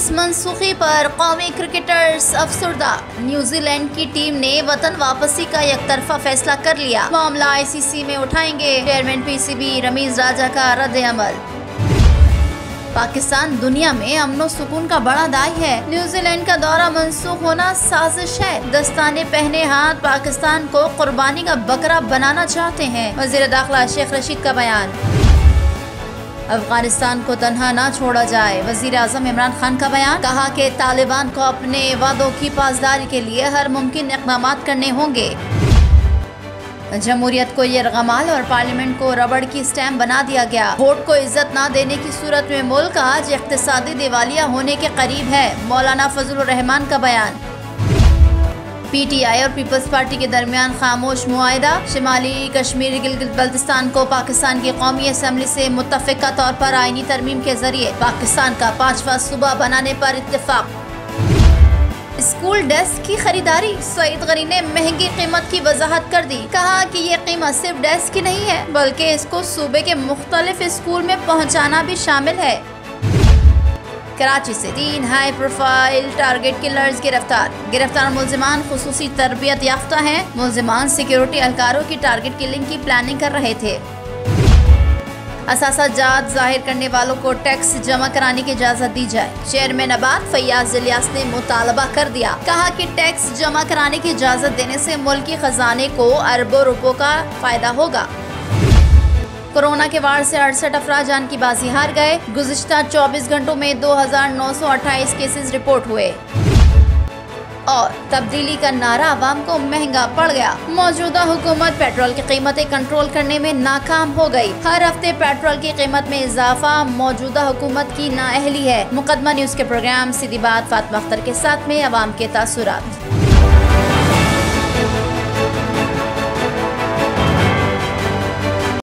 इस मनसूखी पर कौमी क्रिकेटर्स अफसरदा। न्यूजीलैंड की टीम ने वतन वापसी का एकतरफा फैसला कर लिया। मामला आईसीसी में उठाएंगे चेयरमैन पीसीबी रमीज राजा का रद्द-ए-अमल। पाकिस्तान दुनिया में अमनो सुकून का बड़ा दाई है। न्यूजीलैंड का दौरा मंसूख होना साजिश है। दस्ताने पहने हाथ पाकिस्तान को कुर्बानी का बकरा बनाना चाहते हैं। वज़ीर दाखिला शेख रशीद का बयान। अफगानिस्तान को तन्हा न छोड़ा जाए, वज़ीर आज़म इमरान खान का बयान। कहा कि तालिबान को अपने वादों की पासदारी के लिए हर मुमकिन इक़दाम करने होंगे। जमहूरियत को यरगमाल और पार्लियामेंट को रबड़ की स्टैम्प बना दिया गया। वोट को इज्जत न देने की सूरत में मुल्क आज इक़्तिसादी दिवालिया होने के करीब है। मौलाना फजलुर रहमान का बयान। पीटीआई और पीपल्स पार्टी के दरमियान खामोश मुआहिदा। शिमाली कश्मीर गिलगित बल्तिस्तान को पाकिस्तान की कौमी असम्बली से मुत्तफ़िक़ा तौर पर आईनी तरमीम के जरिए पाकिस्तान का 5वां सूबा बनाने पर इत्तेफाक। स्कूल डेस्क की खरीदारी। सईद गनी ने महंगी कीमत की वजाहत कर दी। कहा कि ये कीमत सिर्फ डेस्क की नहीं है बल्कि इसको सूबे के मुख्तलिफ स्कूल में पहुंचाना भी शामिल है। कराची से 3 हाई प्रोफाइल टारगेट किलर्स गिरफ्तार मुल्जिमान खुसूसी तरबियत याफ्ता हैं। मुल्जिमान सिक्योरिटी एहलकारों की टारगेट किलिंग की प्लानिंग कर रहे थे। असासा जात जाहिर करने वालों को टैक्स जमा कराने की इजाजत दी जाए। चेयरमैन अबाद फैयाज इलियास ने मुतालबा कर दिया। कहा कि टैक्स जमा कराने की इजाजत देने से मुल्की खजाने को अरबों रुपयों का फायदा होगा। कोरोना के वार से 68 अफराद जान की बाजी हार गए। गुज़िश्ता 24 घंटों में 2928 केसेस रिपोर्ट हुए। और तब्दीली का नारा आवाम को महंगा पड़ गया। मौजूदा हुकूमत पेट्रोल की कीमतें कंट्रोल करने में नाकाम हो गई। हर हफ्ते पेट्रोल की कीमत में इजाफा मौजूदा हुकूमत की नाअहली है। मुकदमा न्यूज़ के प्रोग्राम सीधी बात फातिमा अख्तर के साथ में अवाम के तासुरात।